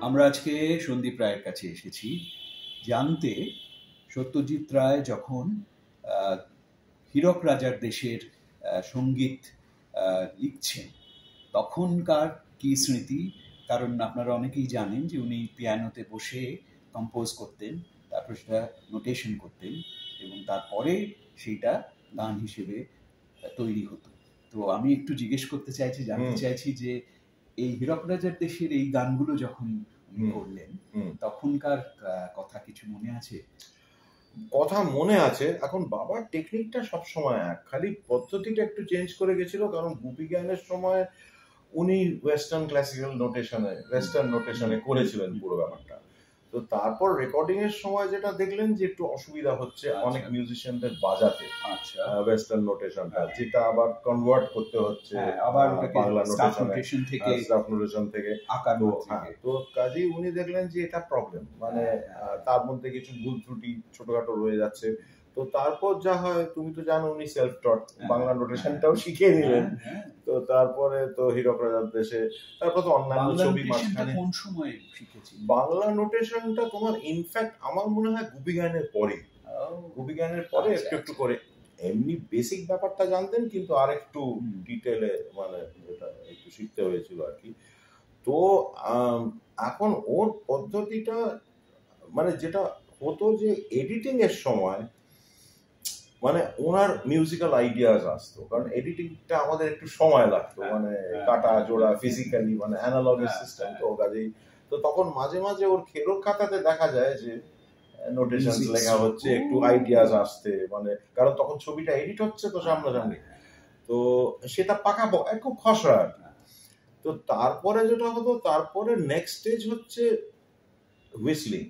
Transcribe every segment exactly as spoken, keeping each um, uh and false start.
আমরা আজকে সন্দীপ রায়ের কাছে এসেছি জানতে সত্যজিৎ রায় যখন হীরক রাজার দেশের সঙ্গীত লিখছেন তখনকার কি স্মৃতি। কারণ আপনারা অনেকেই জানেন যে উনি পিয়ানোতে বসে কম্পোজ করতেন, তারপর সেটা নোটেশন করতেন এবং তারপরে সেইটা গান হিসেবে তৈরি হতো। তো আমি একটু জিজ্ঞেস করতে চাইছি, জানতে চাইছি যে এই হীরক রাজার দেশের এই গানগুলো যখন উনি করলেন তখনকার কথা কিছু মনে আছে? কথা মনে আছে। এখন বাবার টেকনিকটা সবসময় এক, খালি পদ্ধতিটা একটু চেঞ্জ করে গেছিল। কারণ গুপি গানের সময় উনি ওয়েস্টার্ন ক্লাসিক্যাল নোটেশনে ওয়েস্টার্ন নোটেশনে করেছিলেন পুরো ব্যাপারটা। তো তারপর রেকর্ডিং এর সময় যেটা দেখলেন যে একটু অসুবিধা হচ্ছে অনেক মিউজিশিয়ানদের বাজাতে ওয়েস্টার্ন নোটেশনটা, যেটা আবার কনভার্ট করতে হচ্ছে আবার বাংলা নোটেশন থেকে স্টাফ নোটেশন থেকে। তো কাজেই উনি দেখলেন যে এটা প্রবলেম, মানে তার মধ্যে কিছু ভুল ত্রুটি ছোটখাটো রয়ে যাচ্ছে। তো তারপর যা হয়, তুমি তো জানো উনি সেলফ টট, বাংলা নোটেশনটাও শিখে নিলেন। তো তারপরে তো হীরক রাজার দেশে, তারপর তো অন্যান্য ছবি মাঝখানে। কোন সময় শিখেছি বাংলা নোটেশনটা তোমার ইনফ্যাক্ট আমার মনে হয় গুপি গানের পরে, গুপি গানের পরে একটু একটু করে এমনি বেসিক ব্যাপারটা জানতেন, কিন্তু আর একটু ডিটেলে মানে এটা একটু শিখতে হয়েছিল আর কি। তো এখন ওর পদ্ধতিটা মানে যেটা হতো যে এডিটিং এর সময় মানে ওনার মিউজিক্যাল আইডিয়াস আসতো, কারণ এডিটিংটা আমাদের একটু সময় লাগতো, মানে কাটা জোড়া ফিজিক্যালি, মানে অ্যানালগ সিস্টেম তো কাজেই। তো তখন মাঝে মাঝে ওর খেরোর খাতাতে দেখা যায় যে নোটেশন লেখা হচ্ছে, একটু আইডিয়াস আসতে, মানে কারণ তখন ছবিটা এডিট হচ্ছে তো সামনাসামনি, তো সেটা পাকা খুব খসড়া আর কি। তো তারপরে যেটা হতো, তারপরে নেক্সট স্টেজ হচ্ছে হুইসলিং,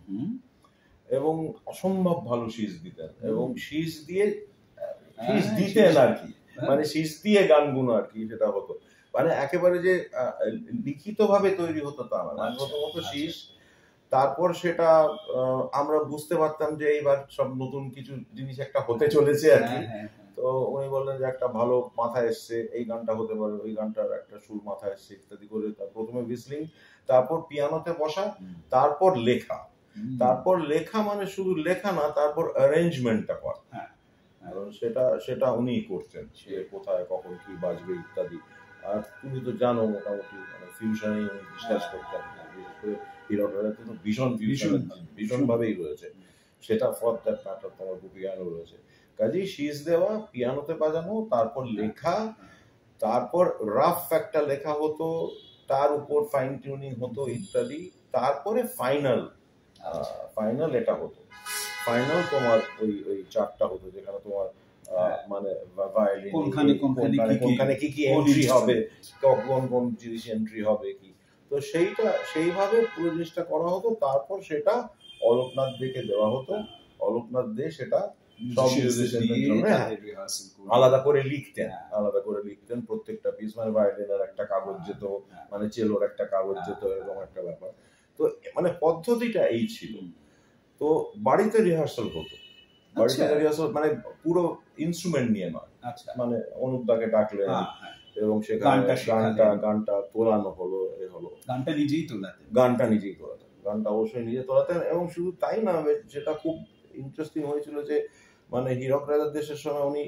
এবং অসম্ভব ভালো শীষ দিতেন, এবং শীষ দিয়ে শীষ দিতেন আর কি, মানে শীষ দিয়ে গানগুলো আর কি সেটা হতো। মানে একেবারে যে লিখিত ভাবে তৈরি হতো তা না, প্রথমত শীষ, তারপর সেটা আমরা বুঝতে পারতাম যে এইবার সব নতুন কিছু জিনিস একটা হতে চলেছে আর কি। তো উনি বললেন যে একটা ভালো মাথায় এসছে, এই গানটা হতে পারে, ওই গানটার একটা সুর মাথায় এসছে ইত্যাদি করে। প্রথমে হুইসলিং, তারপর পিয়ানোতে বসা, তারপর লেখা। তারপর লেখা মানে শুধু লেখা না, তারপর অ্যারেঞ্জমেন্টটা করা, কারণ সেটা সেটা উনিই করতেন, সে কোথায় কখন কি বাজবে ইত্যাদি। আর তুমি তো জানো মোটামুটি মানে ফিউশনেই উনি বিশ্বাস করতেন, বিশেষ করে হীরক রাজাতে তো ভীষণ ভীষণ ভীষণ ভাবেই রয়েছে, সেটা ফর দ্যাট ম্যাটার তোমার গুপি গানও রয়েছে। কাজেই শীষ দেওয়া, পিয়ানোতে বাজানো, তারপর লেখা, তারপর রাফ একটা লেখা হতো, তার উপর ফাইন টিউনিং হতো ইত্যাদি, তারপরে ফাইনাল ফাইনাল এটা হতো। ফাইনাল তোমার ওই ওই চারটা হতো, যেখানে তোমার মানে ভায়োলিন কোনখানে কি কি এন্ট্রি হবে, কোন কোন জিনিস এন্ট্রি হবে কি, তো সেইটা সেইভাবে পুরো জিনিসটা করা হতো। তারপর সেটা অলোকনাথ দেকে দেওয়া হতো, অলোকনাথ দে সেটা সব মিউজিশিয়ানদের জন্য আলাদা করে লিখতেন, আলাদা করে লিখতেন প্রত্যেকটা পিস, মানে ভায়োলিনের একটা কাগজ যেত, মানে চেলোর একটা কাগজ যেত, এরকম একটা ব্যাপার। তো মানে পদ্ধতিটা এই ছিল। তো বাড়িতে রিহার্সাল হতো, বাড়িতে রিহার্সাল মানে পুরো ইনস্ট্রুমেন্ট নিয়ে নয়, মানে অনুপদাকে ডাকলেন এবং সেখানে গানটা গানটা তোলানো হলো, এ হলো, গানটা নিজেই তোলাতেন, গানটা নিজেই তোলাতেন, গানটা অবশ্যই নিজে তোলাতেন। এবং শুধু তাই না, যেটা খুব ইন্টারেস্টিং হয়েছিল যে মানে হীরক রাজার দেশের সময় উনি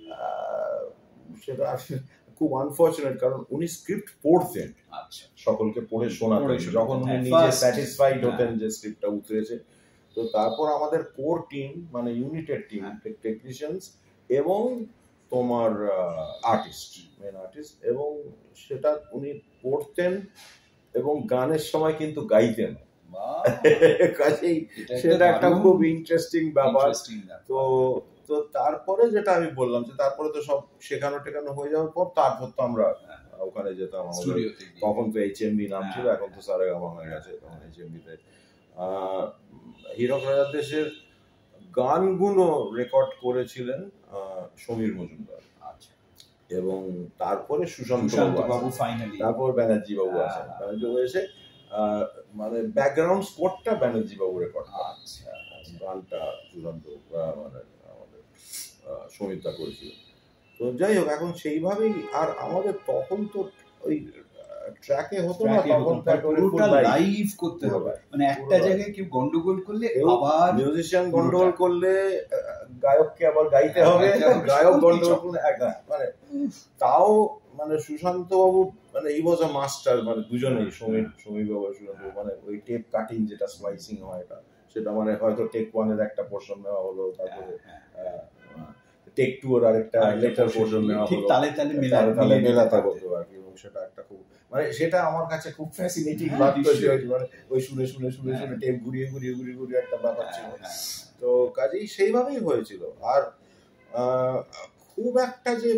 সেটা খুব আনফরচুনেট, কারণ উনি স্ক্রিপ্ট পড়তেন, সকলকে পড়ে শোনাতেন যখন উনি নিজে স্যাটিসফাইড হতেন যে স্ক্রিপ্টটা উতরেছে। তো তারপর আমাদের কোর টিম, মানে ইউনিটেড টিম, টেকনিশিয়ানস এবং তোমার আর্টিস্ট, মেন আর্টিস্ট, এবং সেটা উনি পড়তেন এবং গানের সময় কিন্তু গাইতেন। কাজেই সেটা একটা খুব ইন্টারেস্টিং ব্যাপার। তো তো তারপরে যেটা আমি বললাম যে তারপরে তো সব শেখানো টেখানো হয়ে যাওয়ার পর তারপর তো আমরা ওখানে যেতাম, আমাদের তখন তো এইচ এম বি নাম ছিল, এখন তো সারেগামা হয়ে গেছে, তখন এইচ এম বিতে হীরক রাজার দেশের গানগুলো রেকর্ড করেছিলেন সমীর মজুমদার, এবং তারপরে সুশান্ত বাবু, তারপর ব্যানার্জি বাবু আছেন, ব্যানার্জি বাবু এসে মানে ব্যাকগ্রাউন্ড স্কোরটা ব্যানার্জি বাবু রেকর্ড করেন, গানটা সুশান্ত মানে আমাদের সমীরদা করেছিল। তো যাই হোক, এখন সেইভাবেই। আর আমাদের তখন তো ওই ট্র্যাকে হতো না, তখন পুরোটা লাইভ করতে হবে, মানে একটা জায়গায় কেউ গন্ডগোল করলে আবার মিউজিশিয়ান গন্ডগোল করলে গায়ককে আবার গাইতে হবে, গায়ক গন্ডগোল করলে মানে তাও মানে সুশান্ত বাবু মানে ই ওয়াজ আ মাস্টার, মানে দুজনেই সমীর সমীর বাবু সুশান্ত মানে ওই টেপ কাটিং যেটা স্লাইসিং হয় এটা, সেটা মানে হয়তো টেক ওয়ানের একটা পোর্শন নেওয়া হলো, তারপরে টেক টু এর আরেকটা লেটার পোর্শন নেওয়া হলো, তালে তালে তালে মেলাতে হতো আর কি। এবং সেটা একটা খুব মানে সেটা আমার কাছে খুব ফ্যাসিনেটিং লাগতো, মানে ওই শুনে শুনে শুনে শুনে টেপ ঘুরিয়ে ঘুরিয়ে ঘুরিয়ে ঘুরিয়ে একটা ব্যাপার ছিল। তো কাজেই সেইভাবেই হয়েছিল। আর খুব একটা যে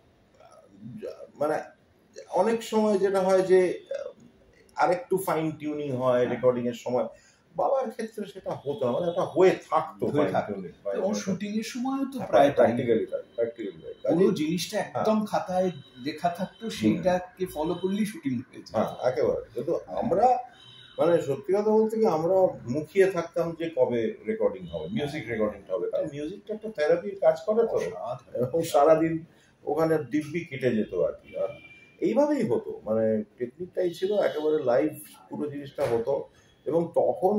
মানে অনেক সময় যেটা হয় যে আরেকটু ফাইন টিউনিং হয় রেকর্ডিং এর সময়, বাবার ক্ষেত্রে সেটা হতো না, মানে এটা হয়ে থাকতো শুটিং এর সময় তো প্রায় প্র্যাকটিক্যালি প্র্যাকটিক্যালি পুরো জিনিসটা একদম খাতায় লেখা থাকতো, সেইটাকে ফলো করলেই শুটিং হয়েছে। হ্যাঁ একেবারে। কিন্তু আমরা মানে সত্যি কথা বলতে কি আমরা মুখিয়ে থাকতাম যে কবে রেকর্ডিং হবে, মিউজিক রেকর্ডিংটা হবে, কারণ মিউজিকটা একটা থেরাপির কাজ করে তো, এবং সারাদিন ওখানে দিব্যি কেটে যেত আর কি। আর এইভাবেই হতো, মানে টেকনিকটাই ছিল একেবারে লাইভ পুরো জিনিসটা হতো। এবং তখন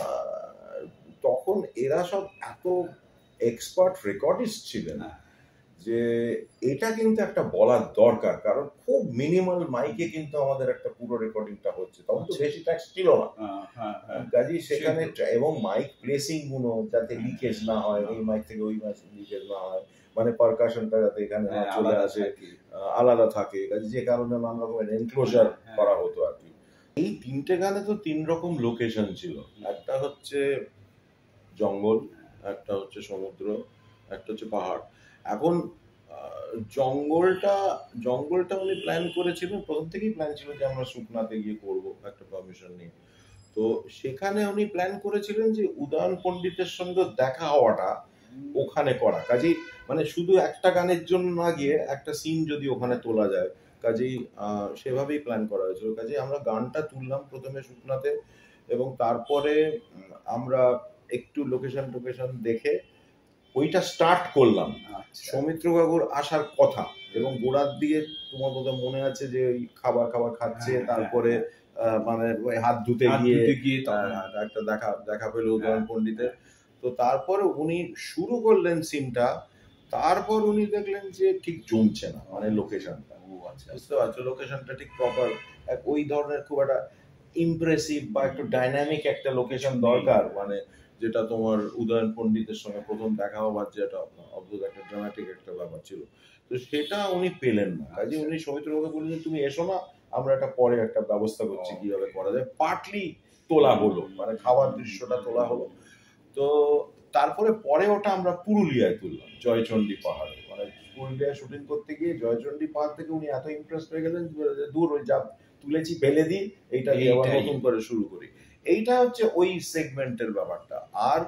তখন এরা সব এত এক্সপার্ট রেকর্ডিস্ট ছিলেন যে এটা কিন্তু একটা বলার দরকার, কারণ খুব মিনিমাল মাইকে কিন্তু আমাদের একটা পুরো রেকর্ডিংটা হচ্ছে, তখন তো বেশি ট্যাক্স ছিল না কাজেই সেখানে, এবং মাইক প্লেসিং গুলো যাতে লিকেজ না হয়, এই মাইক থেকে ওই মাইক লিকেজ না হয়, মানে পারকাশনটা যাতে এখানে চলে আসে, আলাদা থাকে, যে কারণে নানা রকমের এনক্লোজার করা হতো আর কি। এই তিনটে গানে তো তিন রকম লোকেশন ছিল, একটা হচ্ছে জঙ্গল, একটা হচ্ছে সমুদ্র, একটা হচ্ছে পাহাড়। এখন জঙ্গলটা জঙ্গলটা উনি প্ল্যান করেছিলেন, প্রথম থেকেই প্ল্যান ছিল যে আমরা শুকনাতে গিয়ে করবো একটা পারমিশন নিয়ে। তো সেখানে উনি প্ল্যান করেছিলেন যে উদয়ন পণ্ডিতের সঙ্গে দেখা হওয়াটা ওখানে করা, কাজেই মানে শুধু একটা গানের জন্য না গিয়ে একটা সিন যদি ওখানে তোলা যায়, কাজেই সেভাবেই প্ল্যান করা হয়েছিল। কাজেই আমরা গানটা তুললাম প্রথমে শুকনাতে, এবং তারপরে আমরা একটু লোকেশন টোকেশন দেখে ওইটা স্টার্ট করলাম। সৌমিত্র বাবুর আসার কথা, এবং গোড়ার দিয়ে তোমার বোধহয় মনে আছে যে ওই খাবার খাবার খাচ্ছে, তারপরে মানে ওই হাত ধুতে গিয়ে একটা দেখা দেখা পেল উদয়ন পণ্ডিতের। তো তারপরে উনি শুরু করলেন সিনটা, তারপর উনি দেখলেন যে ঠিক জমছে না, মানে লোকেশনটা, বুঝতে পারছো, লোকেশনটা ঠিক প্রপার ওই ধরনের খুব একটা ইমপ্রেসিভ বা একটু ডাইনামিক একটা লোকেশন দরকার, মানে যেটা তোমার উদয়ন পণ্ডিতের সঙ্গে প্রথম দেখা হবার যেটা অদ্ভুত একটা ড্রামাটিক একটা ব্যাপার ছিল। তো সেটা উনি পেলেন না, কাজে উনি সৌমিত্রবাবুকে বললেন তুমি এসো না, আমরা একটা পরে একটা ব্যবস্থা করছি কিভাবে করা যায়। পার্টলি তোলা হলো, মানে খাওয়ার দৃশ্যটা তোলা হলো। তো তারপরে পরে ওটা আমরা পুরুলিয়ায় তুললাম, জয়চণ্ডী পাহাড়ে। মানে পুরুলিয়ায় শুটিং করতে গিয়ে জয়চণ্ডী পাহাড় থেকে উনি এত ইমপ্রেস হয়ে গেলেন দূর ওই যা তুলেছি ফেলে দিই, এইটা দিয়ে আবার নতুন করে শুরু করি। এইটা হচ্ছে ওই সেগমেন্টের ব্যাপারটা। আর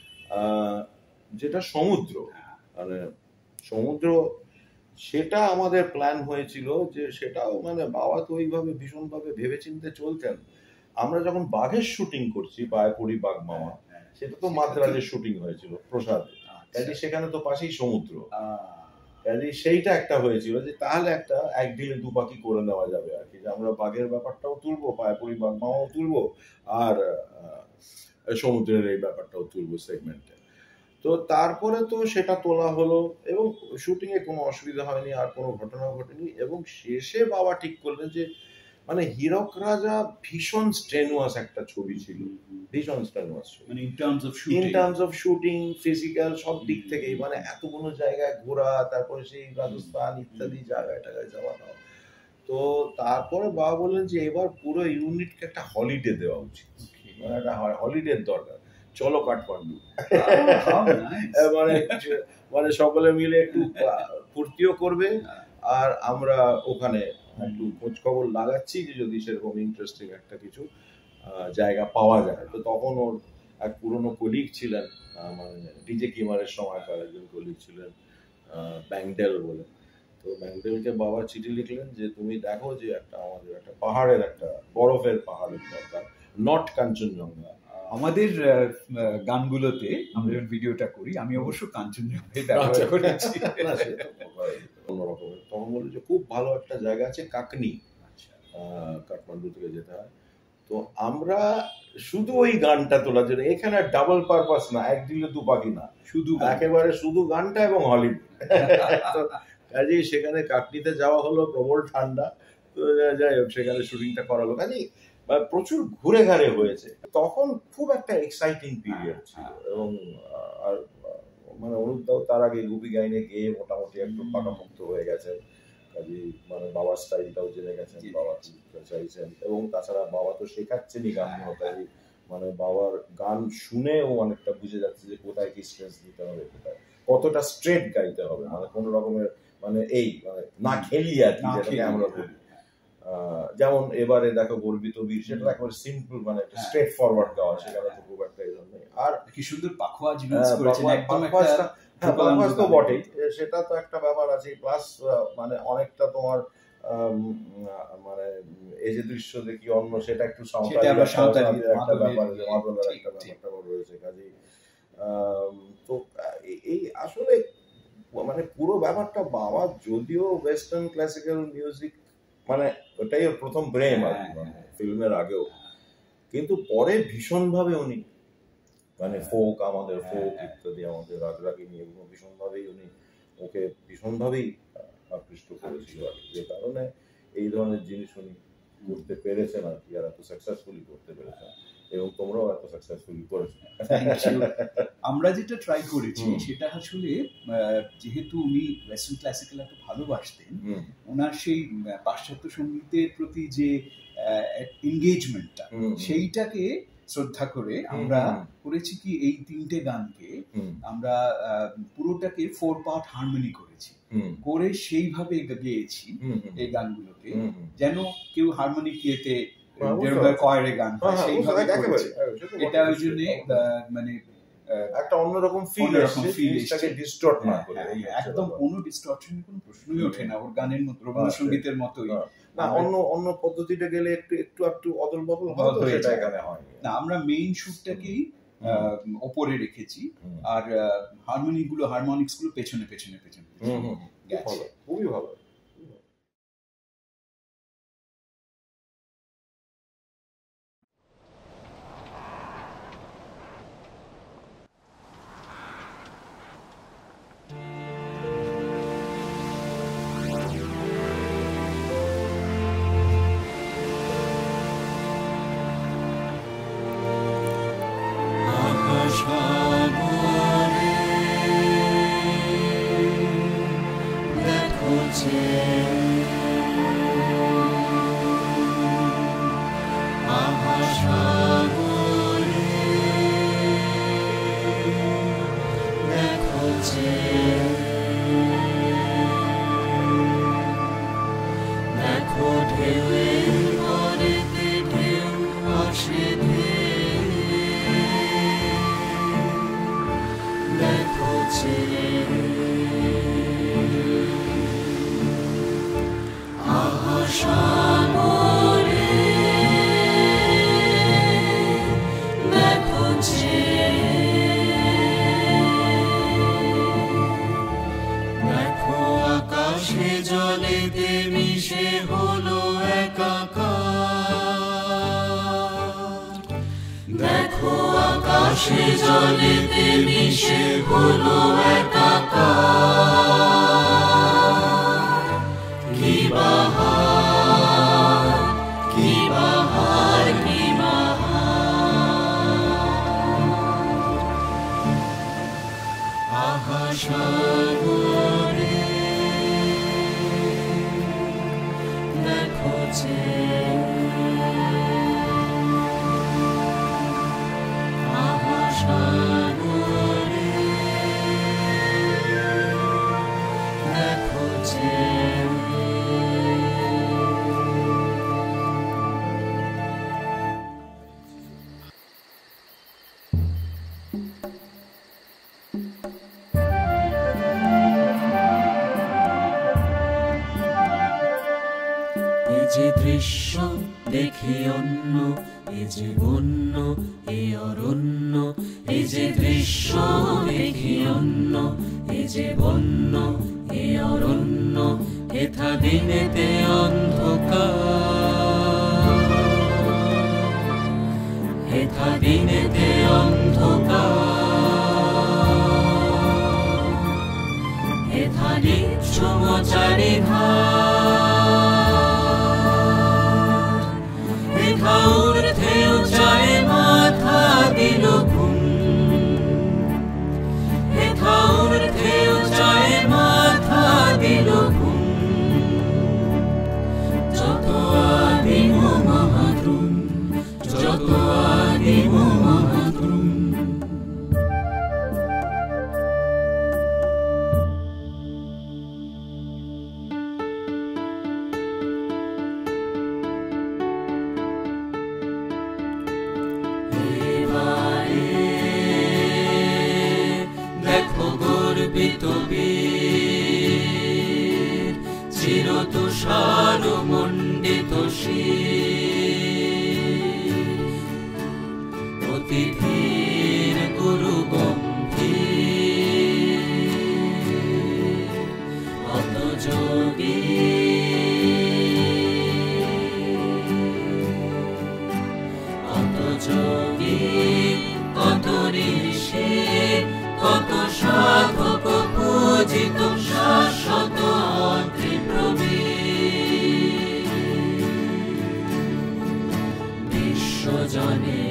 যেটা সমুদ্র, মানে সমুদ্র সেটা আমাদের প্ল্যান হয়েছিল যে সেটাও মানে বাবা তো ওইভাবে ভীষণভাবে ভেবেচিন্তে চলতেন। আমরা যখন বাঘের শুটিং করছি বায়পুরি বাঘ মামা, সেটা তো মাদ্রাজের শুটিং হয়েছিল প্রসাদে, কাজে সেখানে তো পাশেই সমুদ্র, কাজে সেইটা একটা হয়েছিল যে তাহলে একটা এক দিনে দু পাখি করে নেওয়া যাবে আর কি, যে আমরা বাঘের ব্যাপারটাও তুলবো, বায়পুরি বাঘ মামাও তুলবো, আর সমুদ্রের এই ব্যাপারটাও তুলবো সেগমেন্টে। তো তারপরে তো সেটা তোলা হলো, এবং শুটিং এ কোনো অসুবিধা হয়নি, আর কোনো ঘটনা ঘটেনি। এবং শেষে বাবা ঠিক করলেন যে মানে হীরক রাজা ভীষণ স্ট্রেনুয়াস একটা ছবি ছিল, ভীষণ স্ট্রেনুয়াস ছবি, মানে in terms of shooting, in terms of shooting physical সব দিক থেকেই, মানে এতগুলো জায়গায় ঘোরা, তারপরে সেই রাজস্থান ইত্যাদি জায়গায় টাগায় যাওয়া। তো তারপরে বাবা বললেন যে এবার পুরো ইউনিটকে একটা হলিডে দেওয়া উচিত, মানে একটা হলিডের দরকার, চলো কাঠমান্ডু, মানে মানে সকলে মিলে একটু ফুর্তিও করবে, আর আমরা ওখানে একটু খোঁজ খবর লাগাচ্ছি যে যদি সেরকম ইন্টারেস্টিং একটা কিছু জায়গা পাওয়া যায়। তো তখন ওর এক পুরনো কলিগ ছিলেন, মানে ডিজে কিমারের সময়কার একজন কলিগ ছিলেন ব্যাংডেল বলে। তো ব্যাংডেলকে বাবা চিঠি লিখলেন যে তুমি দেখো যে একটা আমাদের একটা পাহাড়ের একটা বরফের পাহাড়ের দরকার, নট কাঞ্চনজঙ্ঘা। আমাদের গানগুলোতে আমরা যখন ভিডিওটা করি, আমি অবশ্য কাঞ্চনজঙ্ঘায় ব্যবহার করেছি, অন্যরকমের। তখন বলল যে খুব ভালো একটা জায়গা আছে কাকনি, কাঠমান্ডু থেকে যেতে হয়। তো আমরা শুধু ওই গানটা তোলার জন্য, এখানে ডাবল পারপাস না, এক দিলে দু পাখি না, শুধু একেবারে শুধু গানটা এবং হলিউড। তো কাজেই সেখানে কাটনিতে যাওয়া হলো, প্রবল ঠান্ডা, তো যাই হোক সেখানে শুটিংটা করালো। কাজেই প্রচুর ঘুরে ঘাড়ে হয়েছে। তখন খুব একটা এক্সাইটিং পিরিয়ড ছিল, এবং আর মানে অনুদাও তার আগে গুপি গাইনে গিয়ে মোটামুটি একটু পাকাপোক্ত হয়ে গেছেন। কাজেই মানে বাবার স্টাইলটাও জেনে গেছেন, বাবা চাইছেন, এবং তাছাড়া বাবা তো শেখাচ্ছেনই গান। তাই মানে বাবার গান শুনেও অনেকটা বুঝে যাচ্ছে যে কোথায় কি স্ট্রেস দিতে হবে, কোথায় কতটা স্ট্রেট গাইতে হবে, মানে কোন রকমের মানে এই মানে না খেলিয়ে আর কি, যেটাকে আমরা বলি। যেমন এবারে দেখো গর্বিত বীর, সেটা একেবারে সিম্পল, মানে স্ট্রেট ফরওয়ার্ড গাওয়া, সেখানে তো খুব একটা এই জন্য। আর কি সুন্দর পাখোয়া জিনিস করেছেন, একদম একটা পাখোয়া তো বটেই, সেটা তো একটা ব্যাপার আছে। প্লাস মানে অনেকটা তোমার মানে এই যে দৃশ্য দেখি অন্য, সেটা একটু সাঁওতালি একটা ব্যাপার, মাদলের একটা ব্যাপারটা রয়েছে। কাজেই তো এই আসলে মানে পুরো ব্যাপারটা, বাবা যদিও ওয়েস্টার্ন ক্লাসিক্যাল মিউজিক মানে ওটাই ওর প্রথম প্রেম আর কি, ফিল্মের আগেও, কিন্তু পরে ভীষণভাবে উনি মানে ফোক, আমাদের ফোক ইত্যাদি, আমাদের রাগরাগিনী, এগুলো ভীষণভাবেই উনি ওকে ভীষণভাবেই আকৃষ্ট করেছিল আর কি, যে কারণে এই ধরনের জিনিস উনি করতে পেরেছেন আর কি, আর এত সাকসেসফুলি করতে পেরেছেন, এবং তোমরাও এত সাকসেসফুলি করেছো। আমরা যেটা ট্রাই করেছি সেটা আসলে, যেহেতু উনি ওয়েস্টার্ন ক্লাসিক্যাল এত ভালোবাসতেন, ওনার সেই পাশ্চাত্য সঙ্গীতের প্রতি যে এনগেজমেন্টটা, সেইটাকে শ্রদ্ধা করে আমরা করেছি কি, এই তিনটে গানকে আমরা পুরোটাকে ফোর পার্ট হারমোনি করেছি, করে সেইভাবে গেয়েছি এই গানগুলোকে, যেন কেউ হারমোনিক ইয়েতে কয়ের গান হয় সেইভাবে করেছি। এটা ওই জন্য মানে একটা অন্যরকম ফিল এসেছে, ডিস্টর্ট না করে, একদম কোনো ডিস্টর্শনের কোনো প্রশ্নই ওঠে না ওর গানের মতো, রবীন্দ্রসঙ্গীতের মতোই। না অন্য অন্য পদ্ধতিতে গেলে একটু একটু একটু অদল বদল হয়, সেটা এখানে হয় না। আমরা মেইন সুরটাকেই ওপরে রেখেছি, আর হারমোনিক গুলো হারমোনিক্স গুলো পেছনে পেছনে পেছনে গেছে। খুবই ভালো। এথা দিনেতে অন্ধকার পতিত বীর চিরতুষার মণ্ডিত শির অতি ধীর গুরু গম্ভীর কত যোগী কত যোগী কত ঋষি কত সাধক পূজিত শাশ্বত ত্রিপ্রবীর বিশ্বজনে